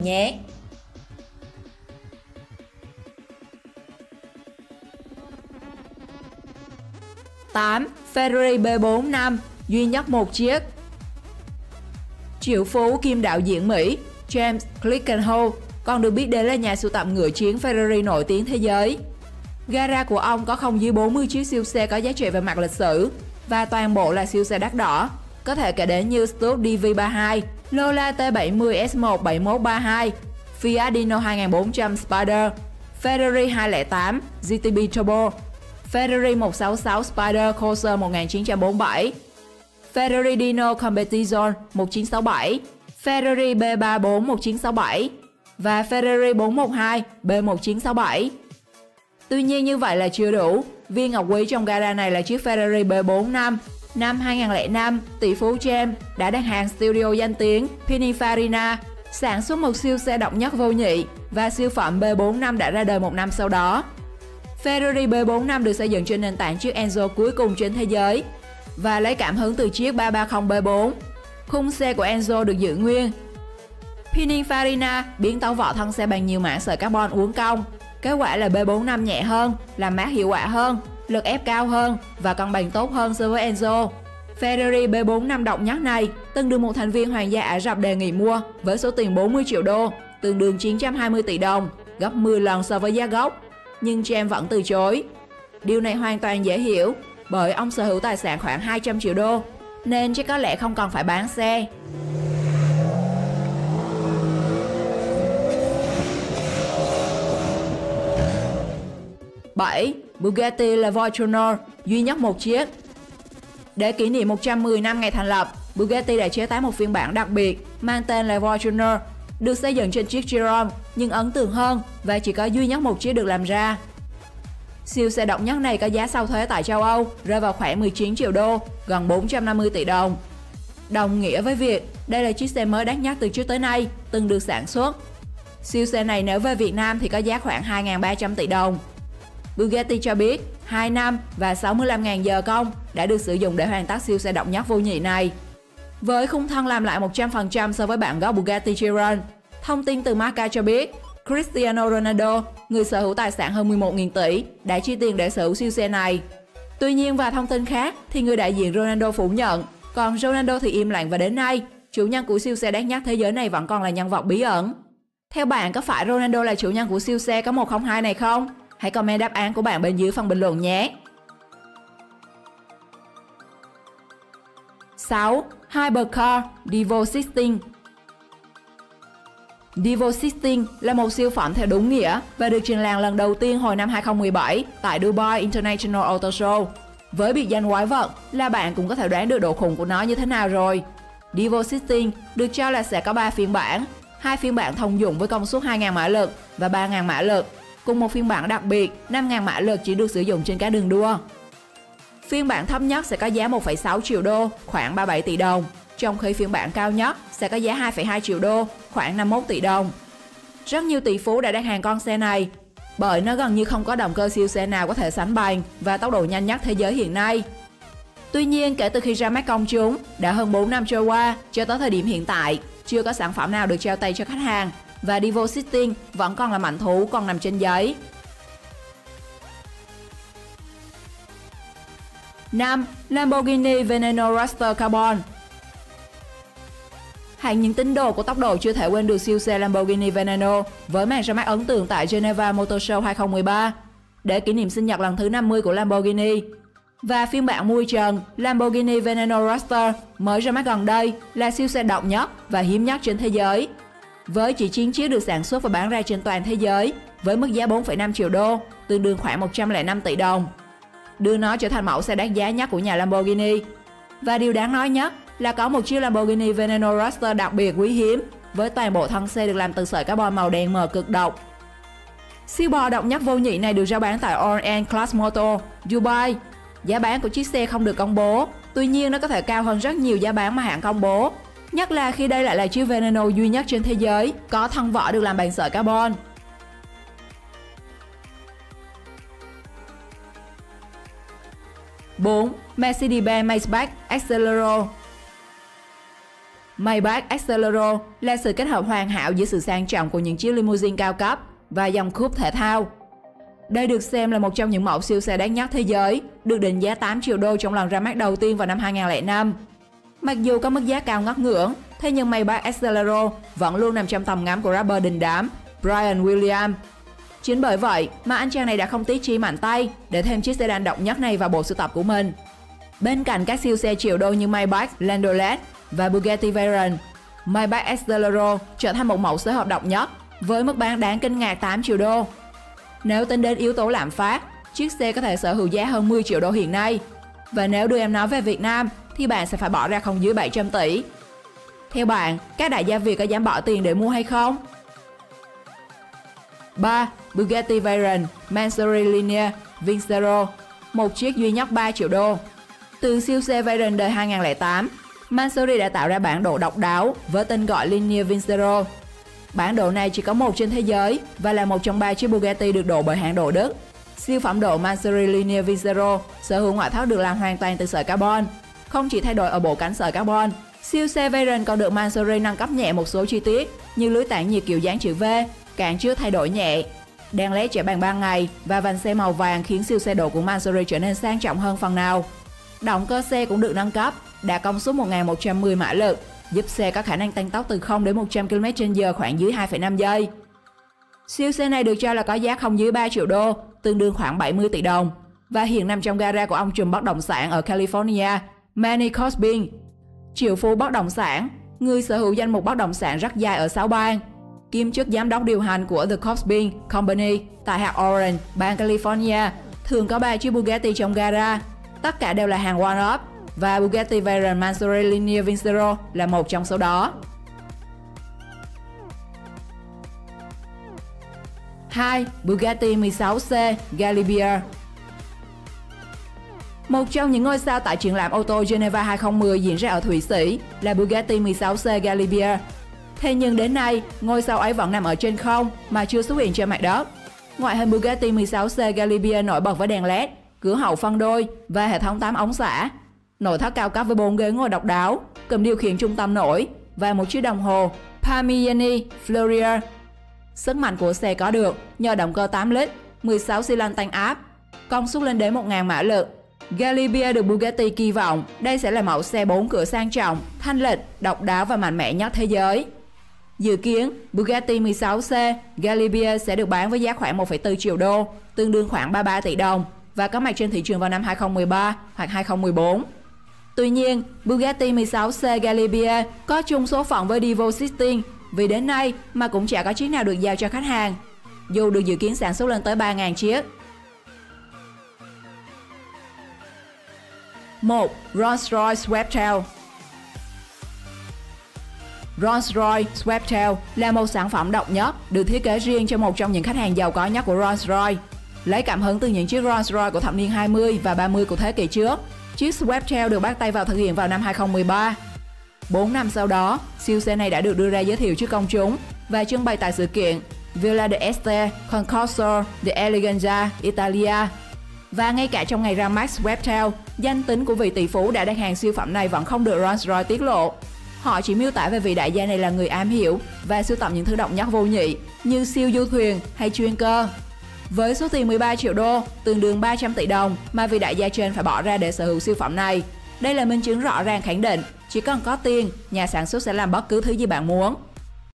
nhé. 8. Ferrari B45, duy nhất một chiếc. Triệu phú kiêm đạo diễn Mỹ James Clickenhall còn được biết đến là nhà sưu tập ngựa chiến Ferrari nổi tiếng thế giới. Gara của ông có không dưới 40 chiếc siêu xe có giá trị về mặt lịch sử và toàn bộ là siêu xe đắt đỏ, có thể kể đến như Stubb DV32, Lola T70 S1 7132, Fiat Dino 2400 Spider, Ferrari 208 GTB Turbo, Ferrari 166 Spider Corsa 1947, Ferrari Dino Competizione 1967, Ferrari B34 1967 và Ferrari 412 B1967. Tuy nhiên như vậy là chưa đủ. Viên ngọc quý trong gara này là chiếc Ferrari B45. Năm 2005, tỷ phú James đã đặt hàng studio danh tiếng Pininfarina sản xuất một siêu xe độc nhất vô nhị và siêu phẩm B45 đã ra đời một năm sau đó. Ferrari B45 được xây dựng trên nền tảng chiếc Enzo cuối cùng trên thế giới và lấy cảm hứng từ chiếc 330 B4. Khung xe của Enzo được giữ nguyên. Pininfarina biến tấu vỏ thân xe bằng nhiều mảng sợi carbon uốn cong. Kết quả là B45 nhẹ hơn, làm mát hiệu quả hơn, lực ép cao hơn và cân bằng tốt hơn so với Enzo. Ferrari B45 độc nhất này từng được một thành viên Hoàng gia Ả Rập đề nghị mua với số tiền 40 triệu đô, tương đương 920 tỷ đồng, gấp 10 lần so với giá gốc. Nhưng James vẫn từ chối. Điều này hoàn toàn dễ hiểu, bởi ông sở hữu tài sản khoảng 200 triệu đô, nên chắc có lẽ không cần phải bán xe. Bảy. Bugatti La Voiture, duy nhất một chiếc. Để kỷ niệm 110 năm ngày thành lập, Bugatti đã chế tác một phiên bản đặc biệt mang tên La Voiture, được xây dựng trên chiếc Chiron nhưng ấn tượng hơn và chỉ có duy nhất một chiếc được làm ra. Siêu xe độc nhất này có giá sau thuế tại châu Âu rơi vào khoảng 19 triệu đô, gần 450 tỷ đồng. Đồng nghĩa với việc đây là chiếc xe mới đắt nhất từ trước tới nay từng được sản xuất. Siêu xe này nếu về Việt Nam thì có giá khoảng 2.300 tỷ đồng. Bugatti cho biết 2 năm và 65.000 giờ công đã được sử dụng để hoàn tất siêu xe độc nhất vô nhị này. Với khung thân làm lại 100% so với bản gốc Bugatti Chiron, thông tin từ Marca cho biết Cristiano Ronaldo, người sở hữu tài sản hơn 11.000 tỷ, đã chi tiền để sở hữu siêu xe này. Tuy nhiên vào thông tin khác thì người đại diện Ronaldo phủ nhận, còn Ronaldo thì im lặng và đến nay, chủ nhân của siêu xe đắt nhất thế giới này vẫn còn là nhân vật bí ẩn. Theo bạn, có phải Ronaldo là chủ nhân của siêu xe có 102 này không? Hãy comment đáp án của bạn bên dưới phần bình luận nhé. 6. Hypercar Devo 16. Devo 16 là một siêu phẩm theo đúng nghĩa và được trình làng lần đầu tiên hồi năm 2017 tại Dubai International Auto Show. Với biệt danh quái vật là bạn cũng có thể đoán được độ khủng của nó như thế nào rồi. Devo 16 được cho là sẽ có 3 phiên bản, 2 phiên bản thông dụng với công suất 2.000 mã lực và 3.000 mã lực, cùng một phiên bản đặc biệt 5.000 mã lực chỉ được sử dụng trên các đường đua. Phiên bản thấp nhất sẽ có giá 1,6 triệu đô, khoảng 37 tỷ đồng, trong khi phiên bản cao nhất sẽ có giá 2,2 triệu đô, khoảng 51 tỷ đồng. Rất nhiều tỷ phú đã đặt hàng con xe này, bởi nó gần như không có động cơ siêu xe nào có thể sánh bằng và tốc độ nhanh nhất thế giới hiện nay. Tuy nhiên, kể từ khi ra mắt công chúng, đã hơn 4 năm trôi qua, cho tới thời điểm hiện tại, chưa có sản phẩm nào được trao tay cho khách hàng, và Devo 16 vẫn còn là mảnh thú còn nằm trên giấy. 5. Lamborghini Veneno Roadster Carbon. Hãng những tín đồ của tốc độ chưa thể quên được siêu xe Lamborghini Veneno với màn ra mắt ấn tượng tại Geneva Motor Show 2013 để kỷ niệm sinh nhật lần thứ 50 của Lamborghini. Và phiên bản mui trần Lamborghini Veneno Roadster mới ra mắt gần đây là siêu xe độc nhất và hiếm nhất trên thế giới. Với chỉ 9 chiếc được sản xuất và bán ra trên toàn thế giới với mức giá 4,5 triệu đô, tương đương khoảng 105 tỷ đồng, đưa nó trở thành mẫu xe đắt giá nhất của nhà Lamborghini. Và điều đáng nói nhất là có một chiếc Lamborghini Veneno Roadster đặc biệt quý hiếm với toàn bộ thân xe được làm từ sợi carbon màu đen mờ cực độc. Siêu bò độc nhất vô nhị này được rao bán tại Orient Class Motor, Dubai. Giá bán của chiếc xe không được công bố, tuy nhiên nó có thể cao hơn rất nhiều giá bán mà hãng công bố. Nhất là khi đây lại là chiếc Veneno duy nhất trên thế giới có thân vỏ được làm bằng sợi carbon. 4. Mercedes-Benz Maybach Exelero. Maybach Exelero là sự kết hợp hoàn hảo giữa sự sang trọng của những chiếc limousine cao cấp và dòng coupe thể thao. Đây được xem là một trong những mẫu siêu xe đắt nhất thế giới, được định giá 8 triệu đô trong lần ra mắt đầu tiên vào năm 2005. Mặc dù có mức giá cao ngất ngưỡng, thế nhưng Maybach Exelero vẫn luôn nằm trong tầm ngắm của rapper đình đám Brian Williams. Chính bởi vậy mà anh chàng này đã không tiếc chi mạnh tay để thêm chiếc sedan độc nhất này vào bộ sưu tập của mình. Bên cạnh các siêu xe triệu đô như Maybach Landaulet và Bugatti Veyron, Maybach Exelero trở thành một mẫu xế hộp độc nhất với mức bán đáng kinh ngạc 8 triệu đô. Nếu tính đến yếu tố lạm phát, chiếc xe có thể sở hữu giá hơn 10 triệu đô hiện nay. Và nếu đưa em nó về Việt Nam thì bạn sẽ phải bỏ ra không dưới 700 tỷ. Theo bạn, các đại gia Việt có dám bỏ tiền để mua hay không? 3. Bugatti Veyron Mansory Linea Vincero, một chiếc duy nhất 3 triệu đô. Từ siêu xe Veyron đời 2008, Mansory đã tạo ra bản đồ độc đáo với tên gọi Linea Vincero. Bản đồ này chỉ có một trên thế giới và là một trong 3 chiếc Bugatti được đổ bởi hãng đồ Đức. Siêu phẩm độ Mansory Linea Vincero sở hữu ngoại thất được làm hoàn toàn từ sợi carbon. Không chỉ thay đổi ở bộ cánh sợi carbon, siêu xe Veyron còn được Mansory nâng cấp nhẹ một số chi tiết như lưới tản nhiệt kiểu dáng chữ V, cản trước thay đổi nhẹ, đèn LED chạy bằng ban ngày và vành xe màu vàng khiến siêu xe độ của Mansory trở nên sang trọng hơn phần nào. Động cơ xe cũng được nâng cấp, đạt công suất 1110 mã lực, giúp xe có khả năng tăng tốc từ 0 đến 100 km/h khoảng dưới 2,5 giây. Siêu xe này được cho là có giá không dưới 3 triệu đô, tương đương khoảng 70 tỷ đồng, và hiện nằm trong gara của ông trùm bất động sản ở California, Manny Cosbin. Triệu phú bất động sản, người sở hữu danh mục bất động sản rất dài ở 6 bang, kiêm chức giám đốc điều hành của The Cosbin Company tại hạt Orange, bang California, thường có 3 chiếc Bugatti trong gara. Tất cả đều là hàng one-off và Bugatti Veyron Mansory Linea Vincero là một trong số đó. 2. Bugatti 16C Galibier. Một trong những ngôi sao tại triển lãm ô tô Geneva 2010 diễn ra ở Thụy Sĩ là Bugatti 16C Galibier. Thế nhưng đến nay, ngôi sao ấy vẫn nằm ở trên không mà chưa xuất hiện trên mặt đất. Ngoại hình Bugatti 16C Galibier nổi bật với đèn LED, cửa hậu phân đôi và hệ thống 8 ống xả. Nội thất cao cấp với 4 ghế ngồi độc đáo, cầm điều khiển trung tâm nổi và một chiếc đồng hồ Parmigiani Fleurier. Sức mạnh của xe có được nhờ động cơ 8 lít, 16 xi lanh tăng áp, công suất lên đến 1000 mã lực. Galibier được Bugatti kỳ vọng đây sẽ là mẫu xe 4 cửa sang trọng, thanh lịch, độc đáo và mạnh mẽ nhất thế giới. Dự kiến, Bugatti 16C Galibier sẽ được bán với giá khoảng 1,4 triệu đô, tương đương khoảng 33 tỷ đồng, và có mặt trên thị trường vào năm 2013 hoặc 2014. Tuy nhiên, Bugatti 16C Galibier có chung số phận với Devo 16 vì đến nay mà cũng chả có chiếc nào được giao cho khách hàng, dù được dự kiến sản xuất lên tới 3.000 chiếc. 1. Rolls-Royce Sweptail. Rolls-Royce Sweptail là một sản phẩm độc nhất được thiết kế riêng cho một trong những khách hàng giàu có nhất của Rolls-Royce. Lấy cảm hứng từ những chiếc Rolls-Royce của thập niên 20 và 30 của thế kỷ trước, chiếc Sweptail được bắt tay vào thực hiện vào năm 2013. 4 năm sau đó, siêu xe này đã được đưa ra giới thiệu trước công chúng và trưng bày tại sự kiện Villa d'Este Concorso de Eleganza, Italia. Và ngay cả trong ngày ra mắt Sweptail, danh tính của vị tỷ phú đã đặt hàng siêu phẩm này vẫn không được Rolls-Royce tiết lộ. Họ chỉ miêu tả về vị đại gia này là người am hiểu và sưu tầm những thứ độc nhất vô nhị như siêu du thuyền hay chuyên cơ. Với số tiền 13 triệu đô, tương đương 300 tỷ đồng mà vị đại gia trên phải bỏ ra để sở hữu siêu phẩm này, đây là minh chứng rõ ràng khẳng định chỉ cần có tiền, nhà sản xuất sẽ làm bất cứ thứ gì bạn muốn.